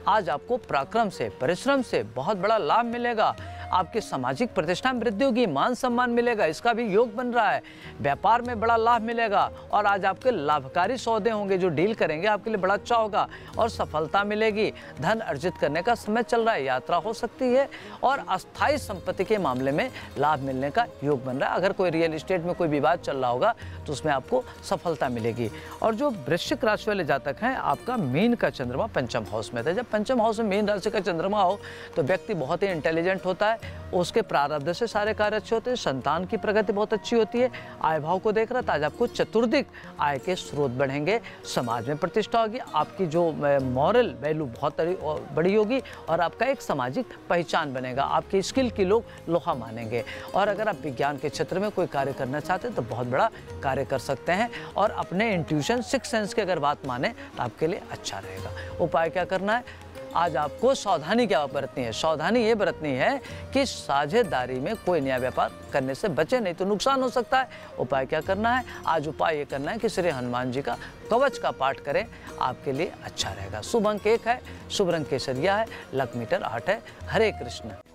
आज आपको पराक्रम से, परिश्रम से बहुत बड़ा लाभ मिलेगा। आपकी सामाजिक प्रतिष्ठा में वृद्धि होगी, मान सम्मान मिलेगा, इसका भी योग बन रहा है। व्यापार में बड़ा लाभ मिलेगा और आज आपके लाभकारी सौदे होंगे, जो डील करेंगे आपके लिए बड़ा अच्छा होगा और सफलता मिलेगी। धन अर्जित करने का समय चल रहा है, यात्रा हो सकती है और अस्थायी संपत्ति के मामले में लाभ मिलने का योग बन रहा है। अगर कोई रियल एस्टेट में कोई विवाद चल रहा होगा तो उसमें आपको सफलता मिलेगी। और जो वृश्चिक राशि वाले जातक हैं, आपका मीन का चंद्रमा पंचम हाउस में था। जब पंचम हाउस में मीन राशि का चंद्रमा हो तो व्यक्ति बहुत ही इंटेलिजेंट होता है, उसके प्रारब्ध से सारे कार्य अच्छे होते हैं, संतान की प्रगति बहुत अच्छी होती है। आय भाव को देख रहा था, आज आपको चतुर्दिक आय के स्रोत बढ़ेंगे, समाज में प्रतिष्ठा होगी, आपकी जो मॉरल वैल्यू बहुत बड़ी होगी और आपका एक सामाजिक पहचान बनेगा। आपकी स्किल की लोग लोहा मानेंगे। और अगर आप विज्ञान के क्षेत्र में कोई कार्य करना चाहते हैं तो बहुत बड़ा कार्य कर सकते हैं। और अपने इंट्यूशन, सिक्स सेंस की अगर बात माने तो आपके लिए अच्छा रहेगा। उपाय क्या करना है? आज आपको सावधानी क्या बरतनी है? सावधानी ये बरतनी है कि साझेदारी में कोई नया व्यापार करने से बचे, नहीं तो नुकसान हो सकता है। उपाय क्या करना है? आज उपाय ये करना है कि श्री हनुमान जी का कवच का पाठ करें, आपके लिए अच्छा रहेगा। शुभ अंक 1 है, शुभ रंग केसरिया है, लक मीटर 8 है। हरे कृष्ण।